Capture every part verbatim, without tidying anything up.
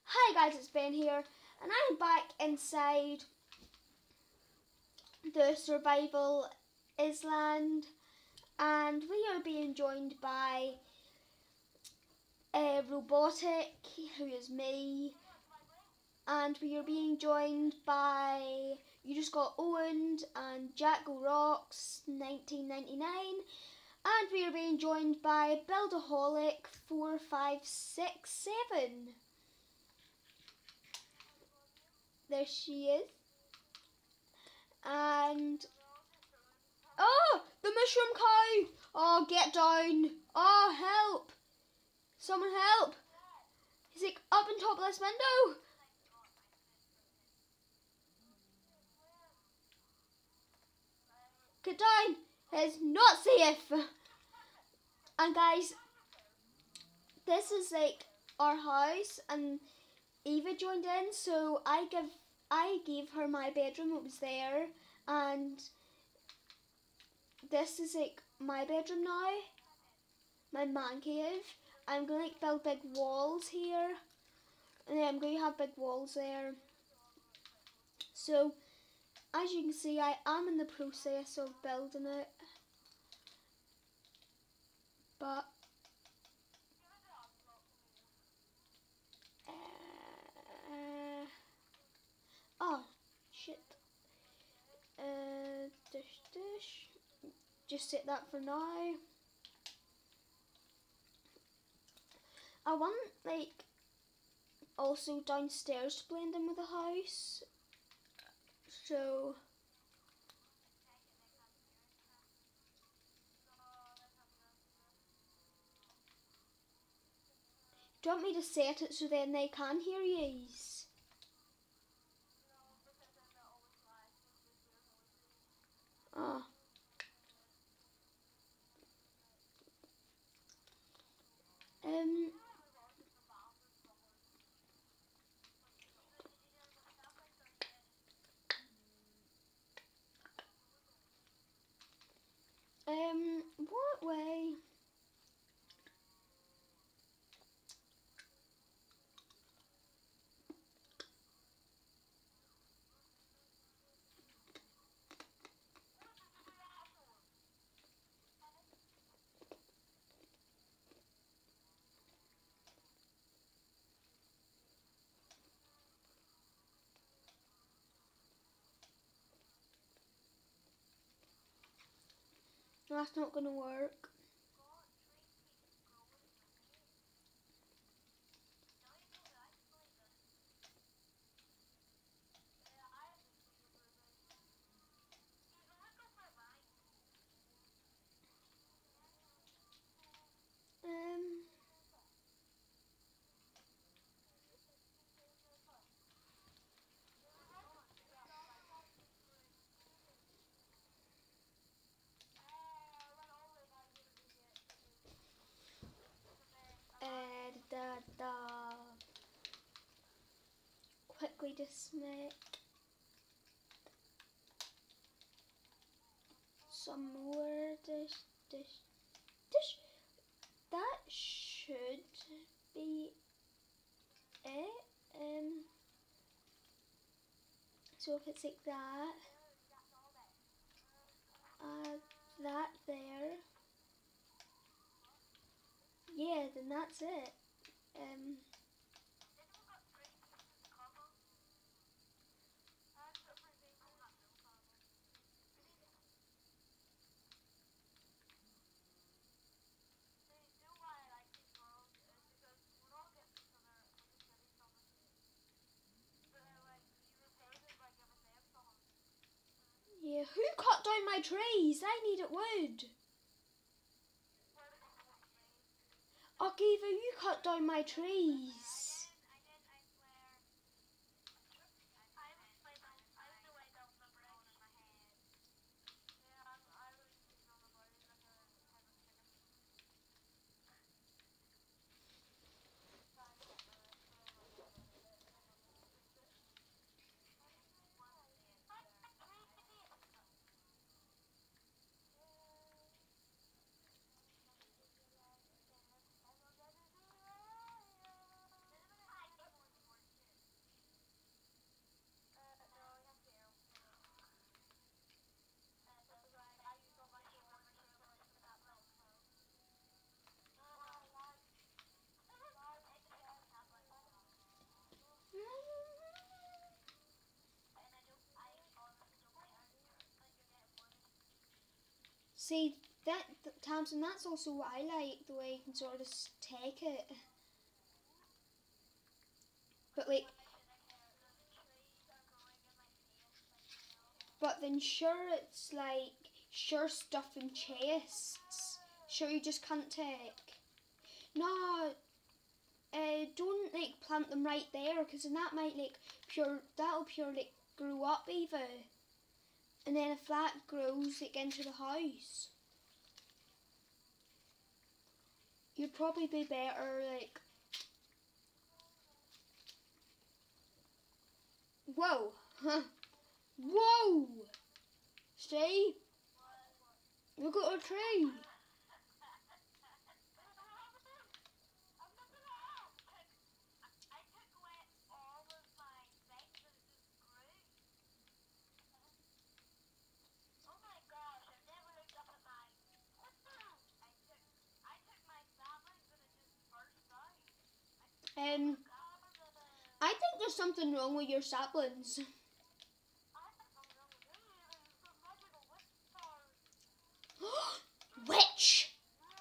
Hi guys, it's Ben here, and I'm back inside the Survival Island, and we are being joined by uh, Robotic, who is me, and we are being joined by You Just Got Owned and Jacko Rocks nineteen ninety-nine, and we are being joined by Buildaholic four five six seven. There she is. And oh, the mushroom cow! Oh, get down! Oh, help! Someone help! He's like up on top of this window. Get down! It's not safe. And guys, this is like our house, and Eva joined in, so I give I gave her my bedroom. It was there, and this is like my bedroom now, my man cave. I'm gonna like build big walls here, and then I'm going to have big walls there. So as you can see, I am in the process of building it, but uh, oh shit, uh, dish dish, just set that for now. I want like also downstairs to blend in with the house, so do you want me to set it so then they can hear yous? Oh. Um. Um. What way? That's not gonna work. Um. Uh, da, da. Quickly just make some more dish, dish, dish. That should be it. Um. So if it's like that, uh, that there. Yeah, then that's it. Um. Yeah, who cut down my trees? I needed wood. Okay, Eva, you cut down my trees. See, that, th Tamsin, that's also what I like, the way you can sort of just take it. But like, but then sure it's like, sure stuff in chests, sure you just can't take. No, uh, don't like plant them right there, because then that might like pure, that'll pure like grow up either. And then if that grows like into the house, you'd probably be better like, whoa, huh, whoa, see, look at a tree. Um, I think there's something wrong with your saplings. Witch!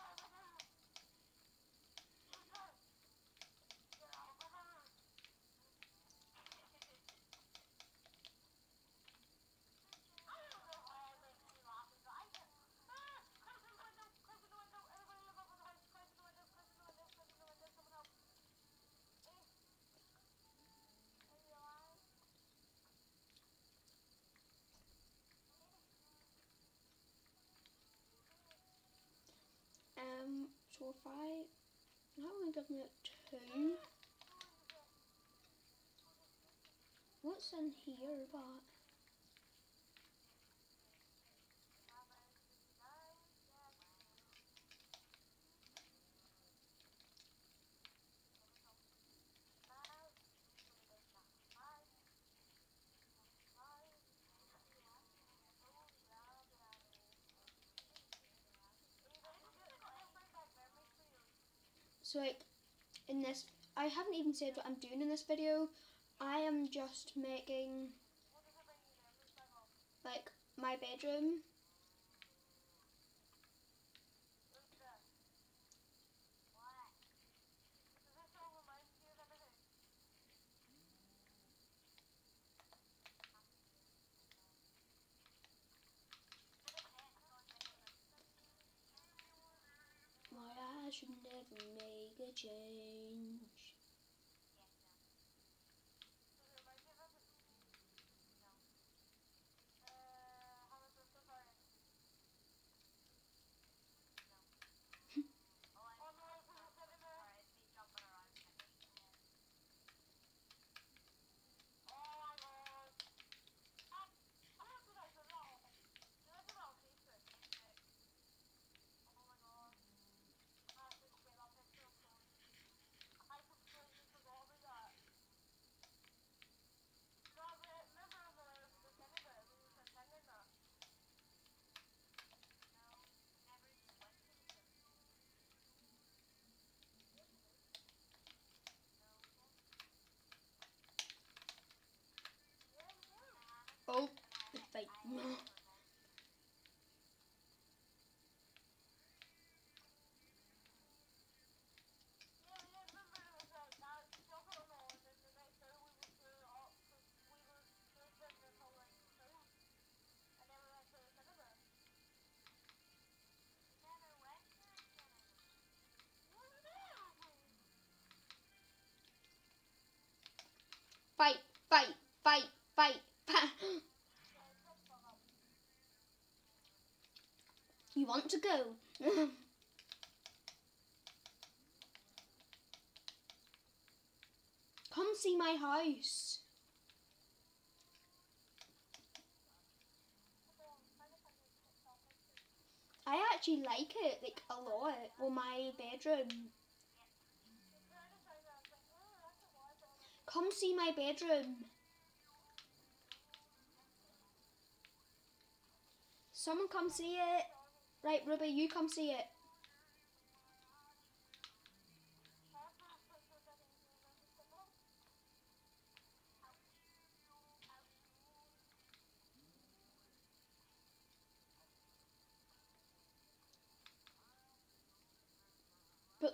Um, so if I, I'm only giving it two. What's in here, but? So like, in this, I haven't even said what I'm doing in this video. I am just making, like, my bedroom. Why I should never make a change. Oh, the fight. Fight, fight, fight, fight, fight. You want to go? Come see my house. I actually like it, like, a lot. Well, my bedroom. Come see my bedroom. Someone come see it. Right, Ruby, you come see it.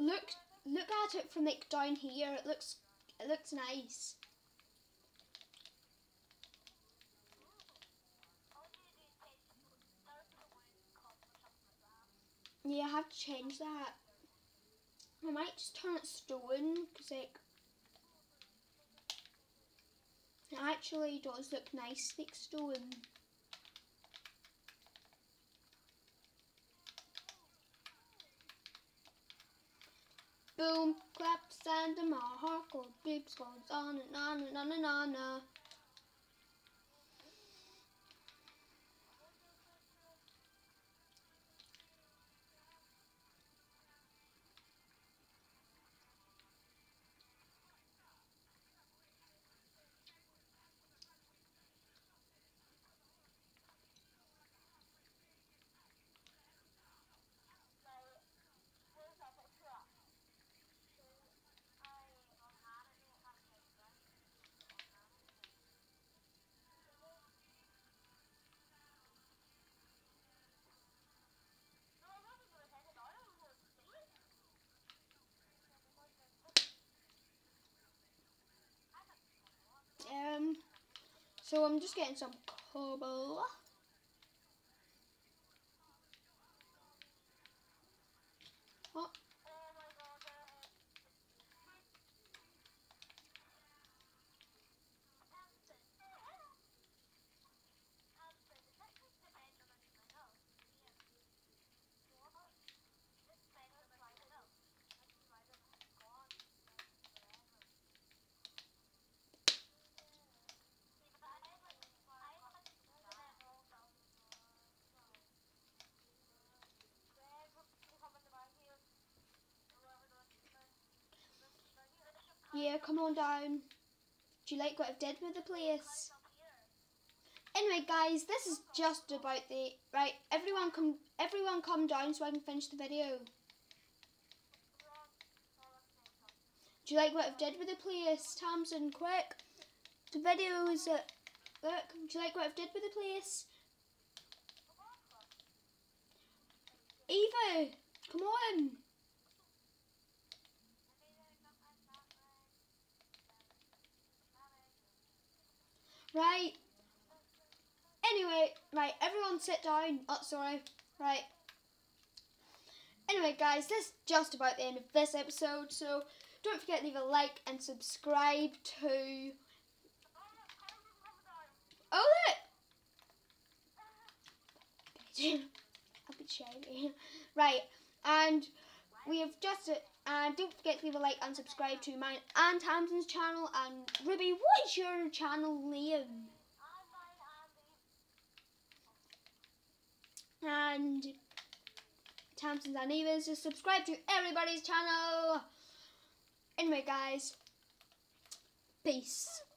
look look at it from like down here. It looks it looks nice. Yeah, I have to change that. I might just turn it stone because like it actually does look nice like stone. Boom, claps, and my heart goes beeps, goes on and on and on and on. Uh. Um, so I'm just getting some cobble. Oh. Yeah, come on down. Do you like what I've did with the place? Anyway, guys, this is just about the right. Everyone come, everyone come down so I can finish the video. Do you like what I've did with the place, Tamsin? Quick, the video is it. Look, do you like what I've did with the place? Eva, come on. Right. Anyway, right, everyone sit down. Oh, sorry. Right. Anyway, guys, this is just about the end of this episode, so don't forget to leave a like and subscribe to... Oh, look! I'll be shady. Right, and we have just... And don't forget to leave a like and subscribe to mine and Tamsin's channel. And Ruby, what is your channel name? And Tamsin's and Eva's, just subscribe to everybody's channel. Anyway, guys, peace.